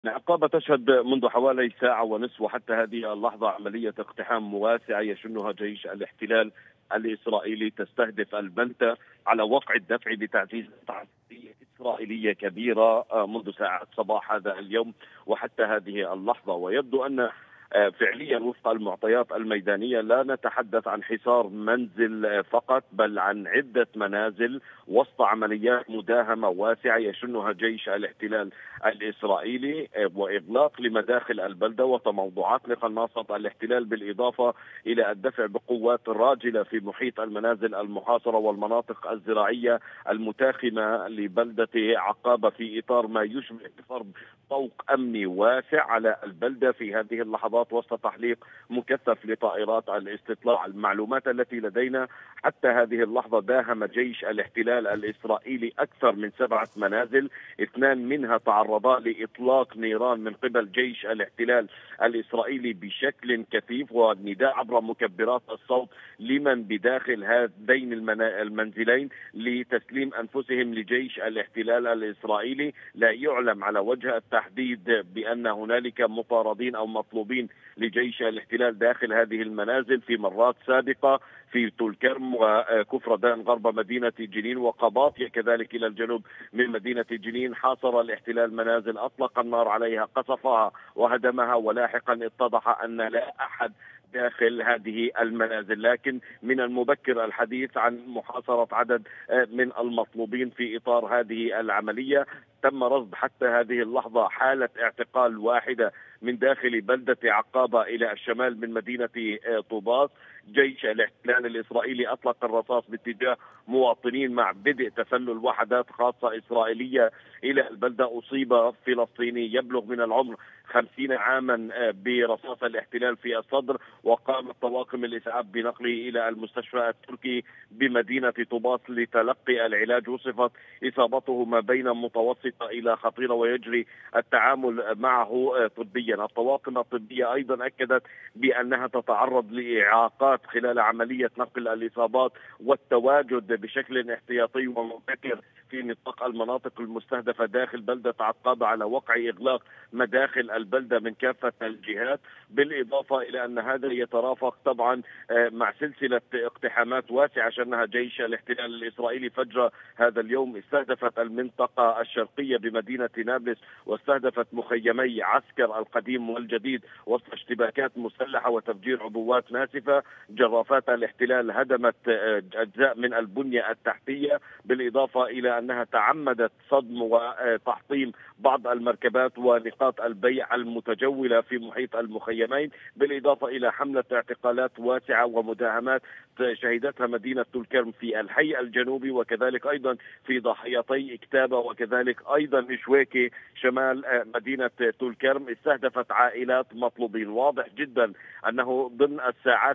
العقابة تشهد منذ حوالي ساعة ونصف وحتى هذه اللحظة عملية اقتحام واسعة يشنها جيش الاحتلال الإسرائيلي تستهدف البلدة على وقع الدفع بتعزيزات عسكرية إسرائيلية كبيرة منذ ساعات صباح هذا اليوم وحتى هذه اللحظة. ويبدو أن فعليا وفق المعطيات الميدانية لا نتحدث عن حصار منزل فقط، بل عن عدة منازل وسط عمليات مداهمة واسعة يشنها جيش الاحتلال الإسرائيلي، وإغلاق لمداخل البلدة وتموضعات لقناصة الاحتلال، بالإضافة إلى الدفع بقوات راجلة في محيط المنازل المحاصرة والمناطق الزراعية المتاخمة لبلدة عقابة في إطار ما يشبه فرض طوق أمني واسع على البلدة في هذه اللحظات وسط تحليق مكثف لطائرات الاستطلاع. المعلومات التي لدينا حتى هذه اللحظة داهم جيش الاحتلال الإسرائيلي أكثر من 7 منازل، 2 منها تعرضا لإطلاق نيران من قبل جيش الاحتلال الإسرائيلي بشكل كثيف، والنداء عبر مكبرات الصوت لمن بداخل هذين المنزلين لتسليم أنفسهم لجيش الاحتلال الإسرائيلي. لا يعلم على وجه التحديد بأن هنالك مطاردين أو مطلوبين لجيش الاحتلال داخل هذه المنازل في مرات سابقة في طول كرم وكفردان غرب مدينة جنين وقباطية كذلك إلى الجنوب من مدينة جنين. حاصر الاحتلال منازل، أطلق النار عليها، قصفها وهدمها، ولاحقا اتضح أن لا أحد داخل هذه المنازل. لكن من المبكر الحديث عن محاصرة عدد من المطلوبين في إطار هذه العملية. تم رصد حتى هذه اللحظة حالة اعتقال واحدة من داخل بلدة عقابة إلى الشمال من مدينة طوباس. جيش الاحتلال الإسرائيلي أطلق الرصاص باتجاه مواطنين مع بدء تسلل وحدات خاصة إسرائيلية إلى البلدة. أصيب فلسطيني يبلغ من العمر 50 عاما برصاص الاحتلال في الصدر، وقامت طواقم الإسعاف بنقله إلى المستشفى التركي بمدينة طوباس لتلقي العلاج. وصفت إصابته ما بين متوسطة إلى خطيرة ويجري التعامل معه طبيا. الطواقم الطبية أيضا أكدت بأنها تتعرض لإعاقات خلال عملية نقل الإصابات والتواجد بشكل احتياطي ومبكر في نطاق المناطق المستهدفة داخل بلدة عقابة على وقع إغلاق مداخل البلدة من كافة الجهات، بالإضافة إلى أن هذا يترافق طبعا مع سلسلة اقتحامات واسعة شنها جيش الاحتلال الإسرائيلي فجر هذا اليوم. استهدفت المنطقة الشرقية بمدينة نابلس واستهدفت مخيمي عسكر القديم والجديد وسط اشتباكات مسلحة وتفجير عبوات ناسفة. جرافات الاحتلال هدمت أجزاء من البنية التحتية، بالإضافة إلى أنها تعمدت صدم وتحطيم بعض المركبات ونقاط البيع المتجولة في محيط المخيمين، بالإضافة إلى حملة اعتقالات واسعة ومداهمات شهدتها مدينة طول كرم في الحي الجنوبي، وكذلك أيضا في ضاحيتي اكتابة، وكذلك أيضا شويكي شمال مدينة طول كرم. استهدفت عائلات مطلوبين. واضح جدا أنه ضمن الساعات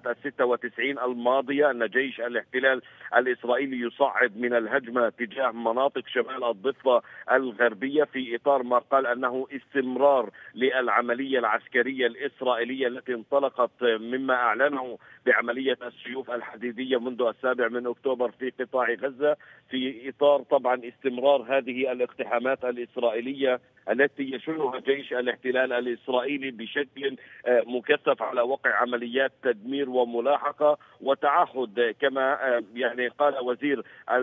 96 الماضية أن جيش الاحتلال الإسرائيلي يصعد من الهجمة تجاه مناطق شمال الضفة الغربية في إطار ما قال أنه استمرار للعملية العسكرية الإسرائيلية التي انطلقت مما أعلنه بعملية السيوف الحديدية منذ 7 أكتوبر في قطاع غزة، في إطار طبعا استمرار هذه الاقتحامات الإسرائيلية التي يشنها جيش الاحتلال الإسرائيلي بشكل مكثف على وقع عمليات تدمير وملاحقة وتعهد، كما يعني قال وزير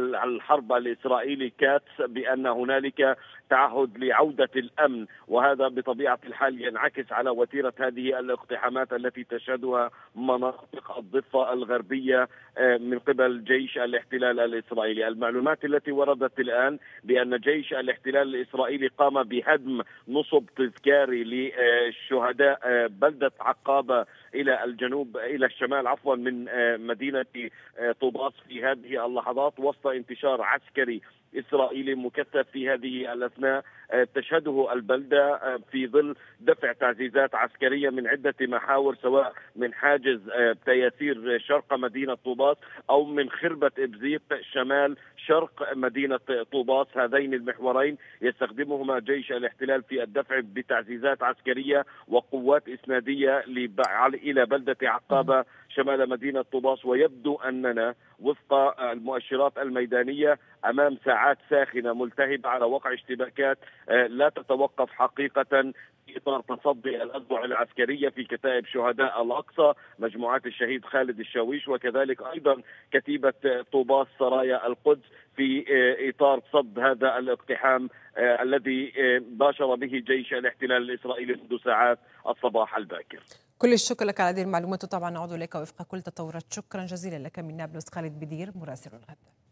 الحرب الإسرائيلي كاتس بأن هنالك تعهد لعودة الأمن. وهذا بطبيعة الحال ينعكس على وتيرة هذه الاقتحامات التي تشهدها مناطق الضفة الغربية من قبل جيش الاحتلال الإسرائيلي. المعلومات التي وردت الآن بأن جيش الاحتلال الإسرائيلي قام بهدم نصب تذكاري للشهداء بلدة عقابة إلى الجنوب إلى الشمال من مدينة طوباس في هذه اللحظات وسط انتشار عسكري إسرائيلي مكثف في هذه الأثناء تشهده البلدة في ظل دفع تعزيزات عسكرية من عدة محاور، سواء من حاجز تياسير شرق مدينة طوباس أو من خربة إبزيق شمال شرق مدينة طوباس. هذين المحورين يستخدمهما جيش الاحتلال في الدفع بتعزيزات عسكرية وقوات إسنادية إلى بلدة عقابة شمال مدينة طوباس. ويبدو أننا وفق المؤشرات الميدانية أمام ساعات ساخنة ملتهبة على وقع اشتباكات لا تتوقف حقيقة في إطار تصدي الأذرع العسكرية في كتائب شهداء الأقصى، مجموعات الشهيد خالد الشاويش، وكذلك أيضا كتيبة طوباس سرايا القدس، في إطار صد هذا الاقتحام الذي باشر به جيش الاحتلال الإسرائيلي منذ ساعات الصباح الباكر. كل الشكر لك على هذه المعلومات، وطبعا نعود إليك وفق كل تطورات. شكرا جزيلا لك من نابلس خالد بدير مراسل الغد.